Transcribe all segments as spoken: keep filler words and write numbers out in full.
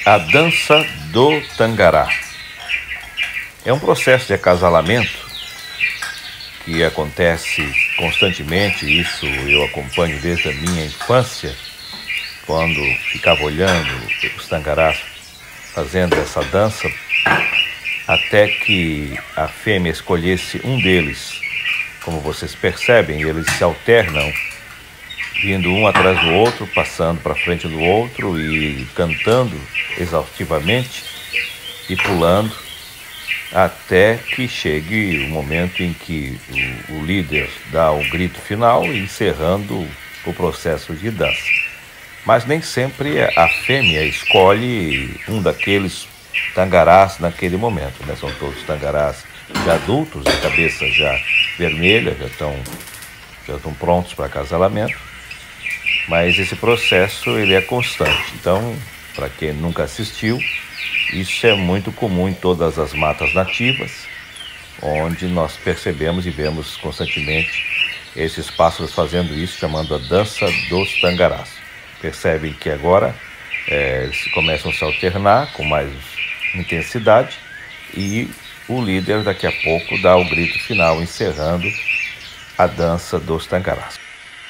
A dança do Tangará é um processo de acasalamento que acontece constantemente. Isso eu acompanho desde a minha infância, quando ficava olhando os tangarás fazendo essa dança, até que a fêmea escolhesse um deles. Como vocês percebem, eles se alternam, vindo um atrás do outro, passando para frente do outro e cantando exaustivamente e pulando, até que chegue o momento em que o, o líder dá o grito final, encerrando o processo de dança. Mas nem sempre a fêmea escolhe um daqueles tangarás naquele momento, né? São todos tangarás já adultos, de cabeça já vermelha, já estão, já estão prontos para acasalamento. Mas esse processo ele é constante. Então, para quem nunca assistiu, isso é muito comum em todas as matas nativas, onde nós percebemos e vemos constantemente esses pássaros fazendo isso, chamando a dança dos tangarás. Percebem que agora é, eles começam a se alternar com mais intensidade e o líder daqui a pouco dá o grito final, encerrando a dança dos tangarás.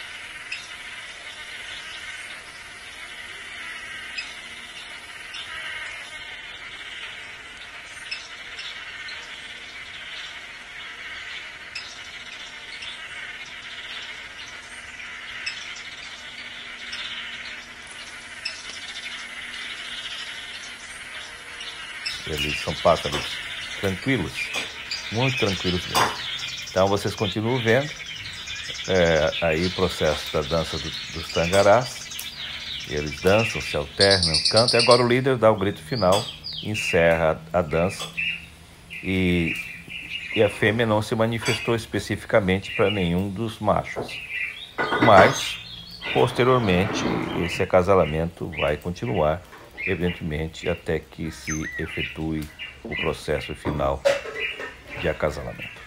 Eles são pássaros tranquilos, muito tranquilos mesmo. Então vocês continuam vendo é, aí o processo da dança do, dos tangarás. Eles dançam, se alternam, cantam. E agora o líder dá o grito final, encerra a, a dança. E, e a fêmea não se manifestou especificamente para nenhum dos machos. Mas, posteriormente, esse acasalamento vai continuar, evidentemente, até que se efetue o processo final de acasalamento.